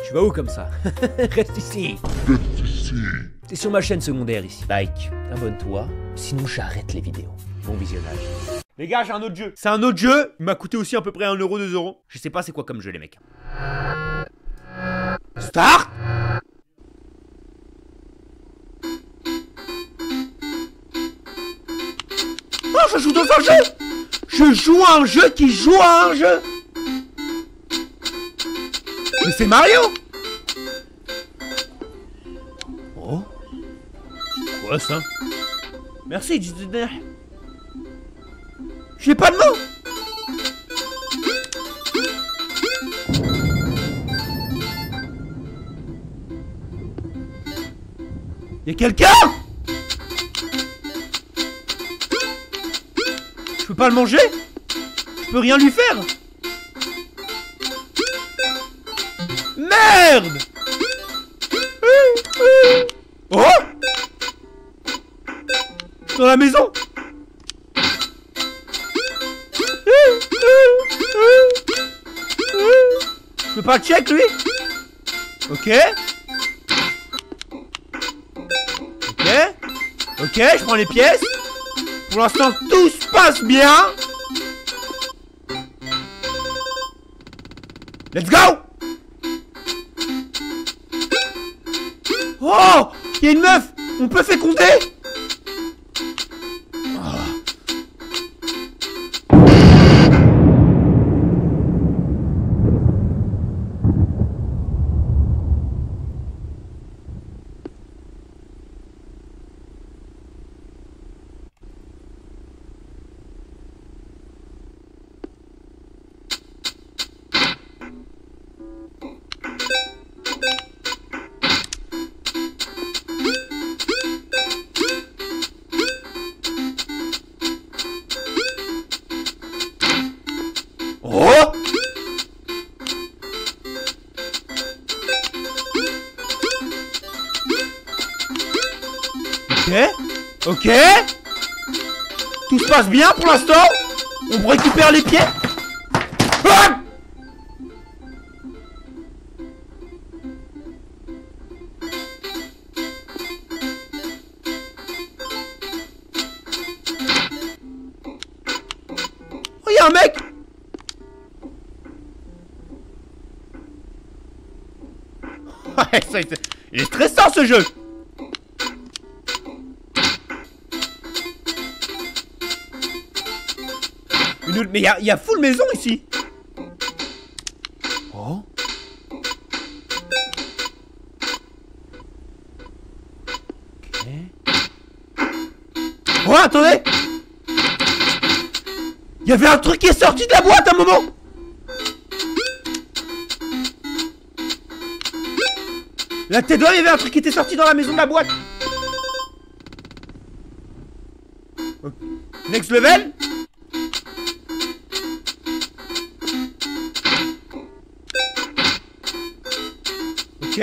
Tu vas où comme ça? Reste ici. T'es sur ma chaîne secondaire ici. Like, abonne-toi, sinon j'arrête les vidéos. Bon visionnage. Les gars, j'ai un autre jeu. C'est un autre jeu. Il m'a coûté aussi à peu près 1 euro, 2 euros. Je sais pas c'est quoi comme jeu les mecs. Start. Oh, je joue dans un jeu. Je joue à un jeu qui joue à un jeu. Mais c'est Mario. Oh. Quoi ça? Merci, j'ai pas de mots. Y'a quelqu'un? Je peux pas le manger? Je peux rien lui faire? Merde! Oh! Dans la maison! Je peux pas le check lui? Ok. Ok. Ok, je prends les pièces. Pour l'instant, tout se passe bien. Let's go! Oh! Il y a une meuf! On peut féconder? Oh! Ok. Ok. Tout se passe bien pour l'instant. On récupère les pieds. Ah! Oh, y'a un mec. Ouais, il est stressant ce jeu. Mais il y a full maison ici. Oh. Ok. Oh, attendez. Il y avait un truc qui est sorti de la boîte à un moment. La tête d'homme, il y avait un truc qui était sorti dans la maison de la boîte. Next level. Ok.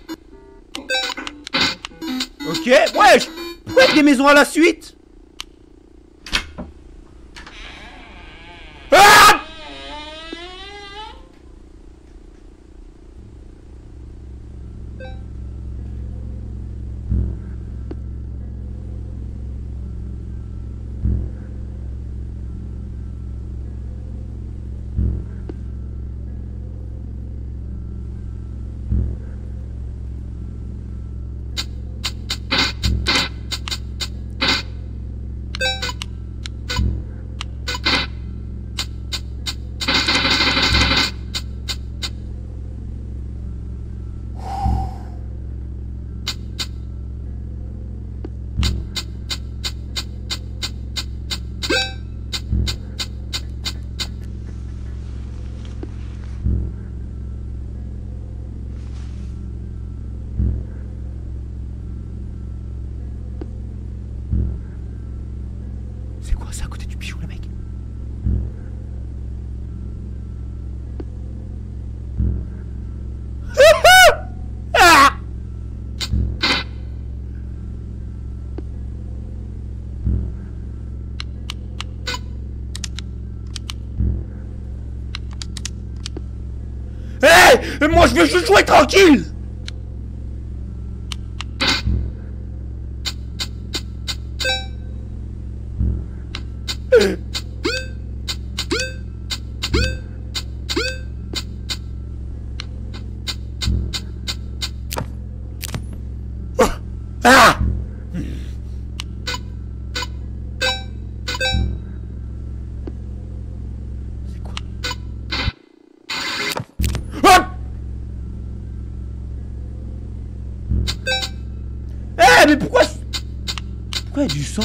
Ok. Wesh. Pourquoi il y a des maisons à la suite? Ah! Hé, moi je veux juste jouer tranquille. Ah! C'est quoi? Hop! Eh, mais pourquoi il y a du sang?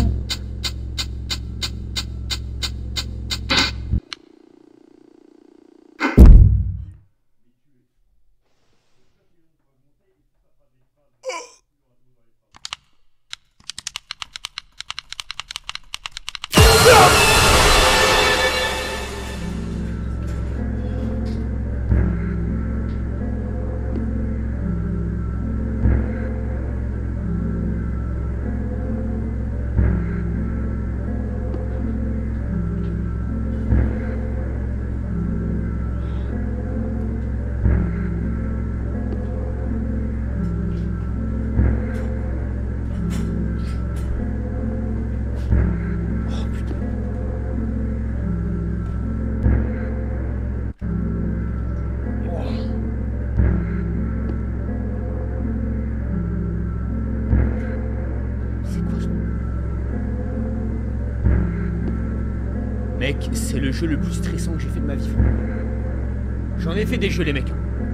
Mec, c'est le jeu le plus stressant que j'ai fait de ma vie. J'en ai fait des jeux, les mecs.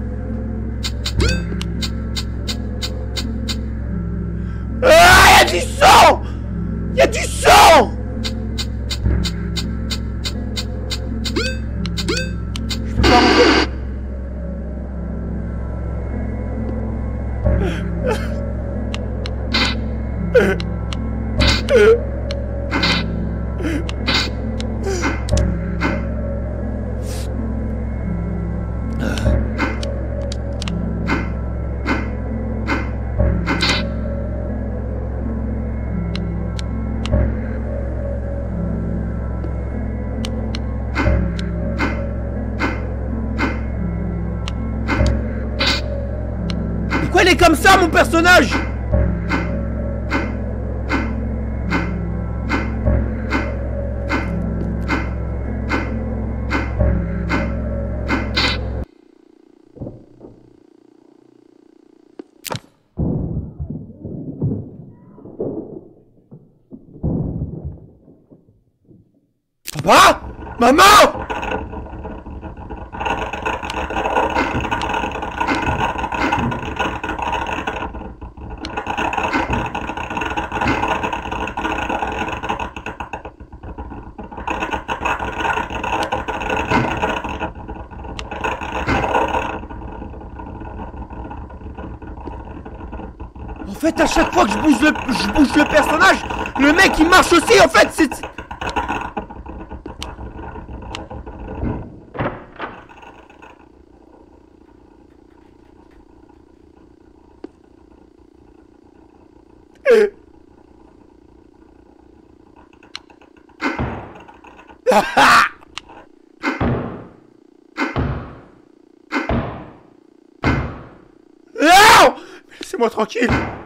Ah, y'a du sang! Y'a du sang! Je peux pas rentrer. Pourquoi il est comme ça, mon personnage? Papa? Maman? En fait, à chaque fois que je bouge le personnage, le mec il marche aussi. En fait, c'est... Non! Laissez-moi tranquille.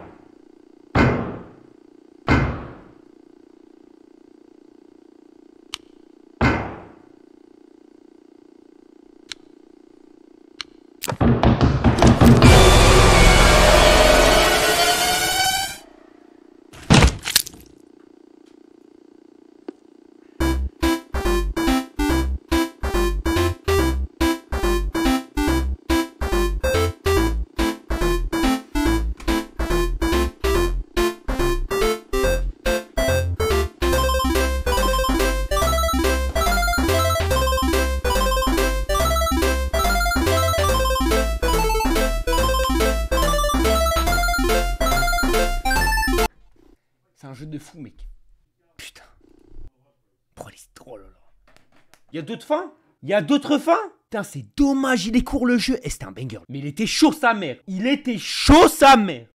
C'est un jeu de fou, mec. Putain. Oh, les drôle, là. Il y a d'autres fins? Il y a d'autres fins? Putain, c'est dommage, il est court le jeu. Et c'était un banger. Mais il était chaud sa mère. Il était chaud sa mère.